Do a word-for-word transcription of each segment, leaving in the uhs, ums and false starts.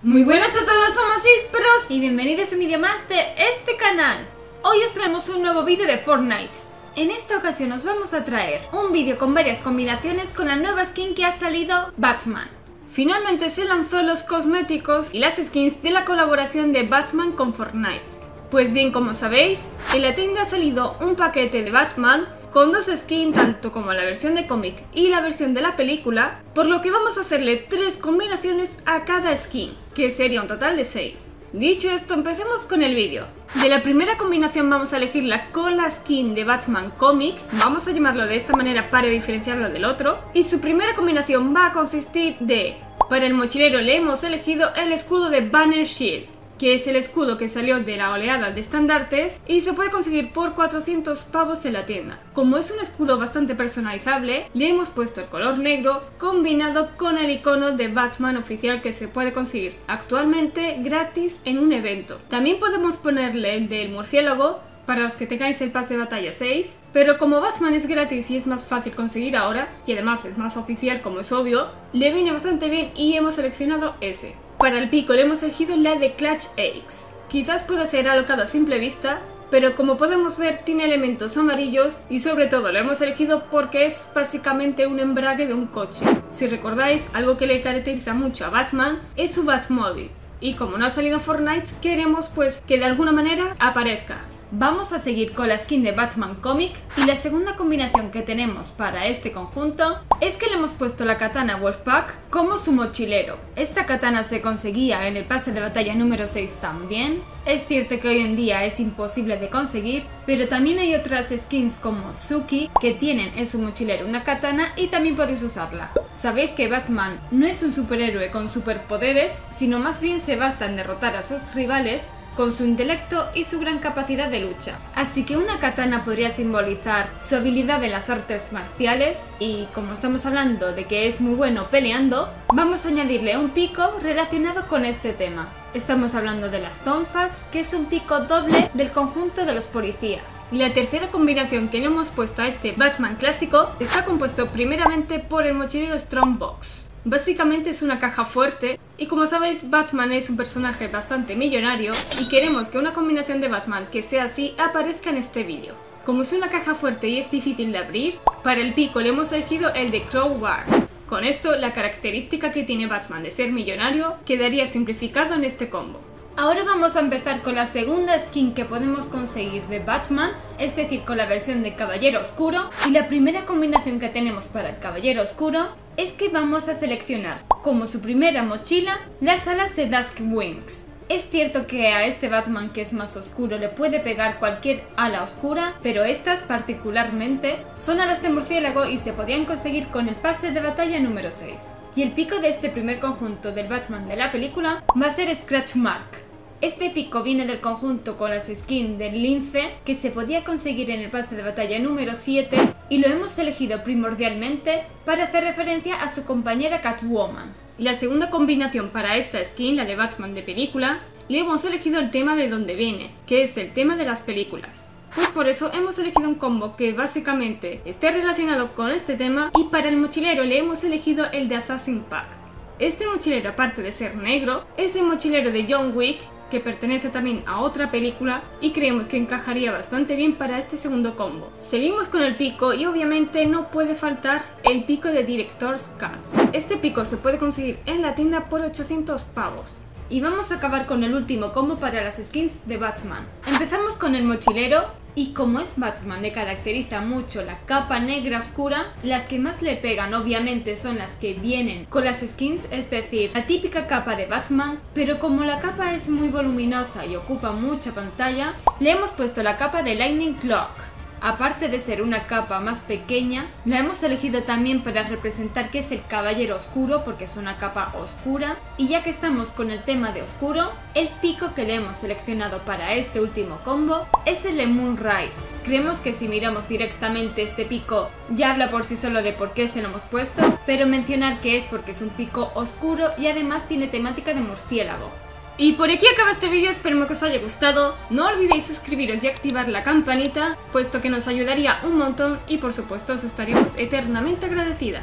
Muy buenas a todos, somos Isperos y bienvenidos a un vídeo más de este canal. Hoy os traemos un nuevo vídeo de Fortnite. En esta ocasión os vamos a traer un vídeo con varias combinaciones con la nueva skin que ha salido, Batman. Finalmente se lanzó los cosméticos y las skins de la colaboración de Batman con Fortnite. Pues bien, como sabéis, en la tienda ha salido un paquete de Batman con dos skins, tanto como la versión de cómic y la versión de la película, por lo que vamos a hacerle tres combinaciones a cada skin, que sería un total de seis. Dicho esto, empecemos con el vídeo. De la primera combinación vamos a elegirla con la skin de Batman Comic, vamos a llamarlo de esta manera para diferenciarlo del otro, y su primera combinación va a consistir de... Para el mochilero le hemos elegido el escudo de Banner Shield, que es el escudo que salió de la oleada de estandartes y se puede conseguir por cuatrocientos pavos en la tienda. Como es un escudo bastante personalizable, le hemos puesto el color negro combinado con el icono de Batman oficial que se puede conseguir actualmente gratis en un evento. También podemos ponerle el del murciélago para los que tengáis el pase de batalla seis, pero como Batman es gratis y es más fácil conseguir ahora, y además es más oficial como es obvio, le viene bastante bien y hemos seleccionado ese. Para el pico le hemos elegido la de Clutch Axe. Quizás pueda ser alocado a simple vista, pero como podemos ver tiene elementos amarillos y sobre todo lo hemos elegido porque es básicamente un embrague de un coche. Si recordáis, algo que le caracteriza mucho a Batman es su Batmobile, y como no ha salido en Fortnite, queremos pues que de alguna manera aparezca. Vamos a seguir con la skin de Batman Comic y la segunda combinación que tenemos para este conjunto es que le hemos puesto la katana Wolfpack como su mochilero. Esta katana se conseguía en el pase de batalla número seis también. Es cierto que hoy en día es imposible de conseguir, pero también hay otras skins como Tsuki que tienen en su mochilero una katana y también podéis usarla. Sabéis que Batman no es un superhéroe con superpoderes, sino más bien se basta en derrotar a sus rivales con su intelecto y su gran capacidad de lucha. Así que una katana podría simbolizar su habilidad de las artes marciales y como estamos hablando de que es muy bueno peleando, vamos a añadirle un pico relacionado con este tema. Estamos hablando de las tonfas, que es un pico doble del conjunto de los policías. Y la tercera combinación que le hemos puesto a este Batman clásico está compuesto primeramente por el mochilero Strongbox. Básicamente es una caja fuerte y como sabéis Batman es un personaje bastante millonario y queremos que una combinación de Batman que sea así aparezca en este vídeo. Como es una caja fuerte y es difícil de abrir, para el pico le hemos elegido el de Crowbar. Con esto la característica que tiene Batman de ser millonario quedaría simplificado en este combo. Ahora vamos a empezar con la segunda skin que podemos conseguir de Batman, es decir, con la versión de Caballero Oscuro, y la primera combinación que tenemos para el Caballero Oscuro es que vamos a seleccionar como su primera mochila las alas de Dusk Wings. Es cierto que a este Batman que es más oscuro le puede pegar cualquier ala oscura, pero estas particularmente son alas de murciélago y se podían conseguir con el pase de batalla número seis. Y el pico de este primer conjunto del Batman de la película va a ser Scratch Mark. Este pico viene del conjunto con las skins del lince que se podía conseguir en el pase de batalla número siete y lo hemos elegido primordialmente para hacer referencia a su compañera Catwoman. La segunda combinación para esta skin, la de Batman de película, le hemos elegido el tema de donde viene, que es el tema de las películas. Pues por eso hemos elegido un combo que básicamente esté relacionado con este tema y para el mochilero le hemos elegido el de Assassin Pack. Este mochilero, aparte de ser negro, es el mochilero de John Wick, que pertenece también a otra película y creemos que encajaría bastante bien para este segundo combo. Seguimos con el pico y obviamente no puede faltar el pico de Director's Cuts. Este pico se puede conseguir en la tienda por ochocientos pavos. Y vamos a acabar con el último combo para las skins de Batman. Empezamos con el mochilero y como es Batman le caracteriza mucho la capa negra oscura, las que más le pegan obviamente son las que vienen con las skins, es decir, la típica capa de Batman, pero como la capa es muy voluminosa y ocupa mucha pantalla, le hemos puesto la capa de Lightning Cloak. Aparte de ser una capa más pequeña, la hemos elegido también para representar que es el Caballero Oscuro porque es una capa oscura y ya que estamos con el tema de oscuro, el pico que le hemos seleccionado para este último combo es el de Moonrise. Creemos que si miramos directamente este pico ya habla por sí solo de por qué se lo hemos puesto, pero mencionar que es porque es un pico oscuro y además tiene temática de murciélago. Y por aquí acaba este vídeo, espero que os haya gustado, no olvidéis suscribiros y activar la campanita, puesto que nos ayudaría un montón y por supuesto os estaríamos eternamente agradecidas.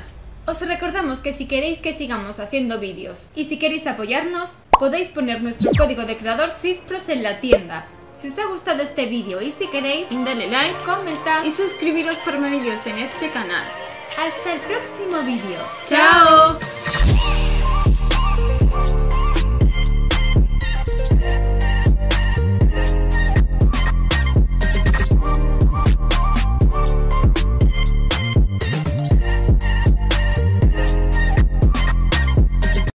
Os recordamos que si queréis que sigamos haciendo vídeos y si queréis apoyarnos, podéis poner nuestro código de creador SISPROS en la tienda. Si os ha gustado este vídeo y si queréis, dale like, comentad y suscribiros para más vídeos en este canal. ¡Hasta el próximo vídeo! ¡Chao!